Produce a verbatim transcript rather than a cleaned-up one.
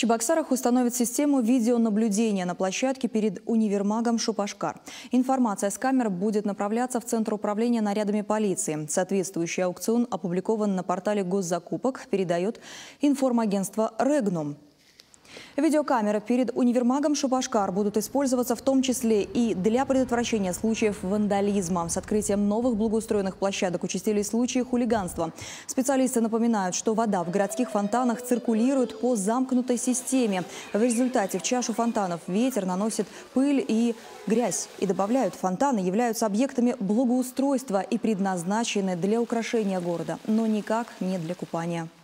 Чебоксарах установят систему видеонаблюдения на площадке перед универмагом «Шупашкар». Информация с камер будет направляться в Центр управления нарядами полиции. Соответствующий аукцион опубликован на портале госзакупок, передает информагентство «Регнум». Видеокамеры перед универмагом «Шупашкар» будут использоваться в том числе и для предотвращения случаев вандализма. С открытием новых благоустроенных площадок участились случаи хулиганства. Специалисты напоминают, что вода в городских фонтанах циркулирует по замкнутой системе. В результате в чашу фонтанов ветер наносит пыль и грязь. И добавляют, фонтаны являются объектами благоустройства и предназначены для украшения города, но никак не для купания.